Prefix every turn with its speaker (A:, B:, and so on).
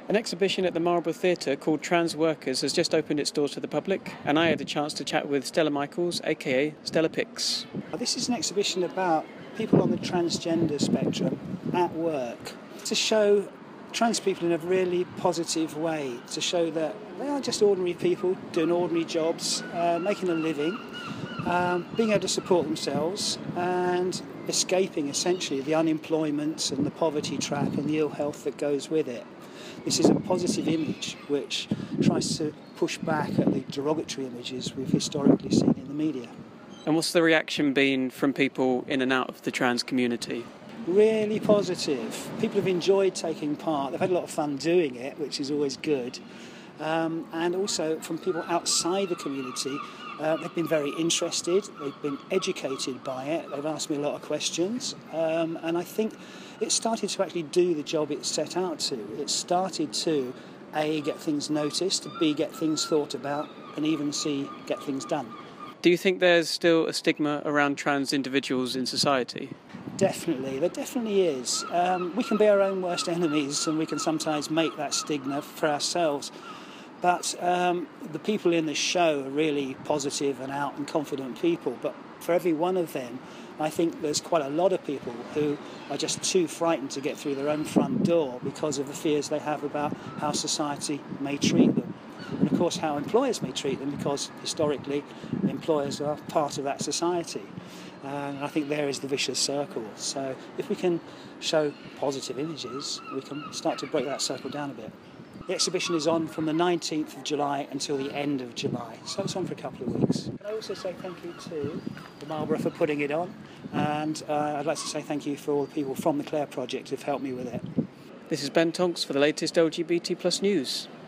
A: An exhibition at the Marlborough Theatre called Trans Workers has just opened its doors to the public, and I had a chance to chat with Stella Michaels, aka StellaPix.
B: This is an exhibition about people on the transgender spectrum at work, to show trans people in a really positive way, to show that they are just ordinary people doing ordinary jobs, making a living, being able to support themselves and escaping essentially the unemployment and the poverty trap and the ill health that goes with it. This is a positive image which tries to push back at the derogatory images we've historically seen in the media.
A: And what's the reaction been from people in and out of the trans community?
B: Really positive. People have enjoyed taking part. They've had a lot of fun doing it, which is always good. And also from people outside the community, they've been very interested, they've been educated by it, they've asked me a lot of questions, and I think it started to actually do the job it set out to. It started to A, get things noticed, B, get things thought about, and even C, get things done.
A: Do you think there's still a stigma around trans individuals in society?
B: Definitely, there definitely is. We can be our own worst enemies, and we can sometimes make that stigma for ourselves. But the people in the show are really positive and out and confident people. But for every one of them, I think there's quite a lot of people who are just too frightened to get through their own front door because of the fears they have about how society may treat them. And of course how employers may treat them, because historically employers are part of that society. And I think there is the vicious circle. So if we can show positive images, we can start to break that circle down a bit. The exhibition is on from the 19th of July until the end of July, so it's on for a couple of weeks. Can I also say thank you to the Marlborough for putting it on, and I'd like to say thank you for all the people from the Clare Project who've helped me with it.
A: This is Ben Tonks for the latest LGBT+ news.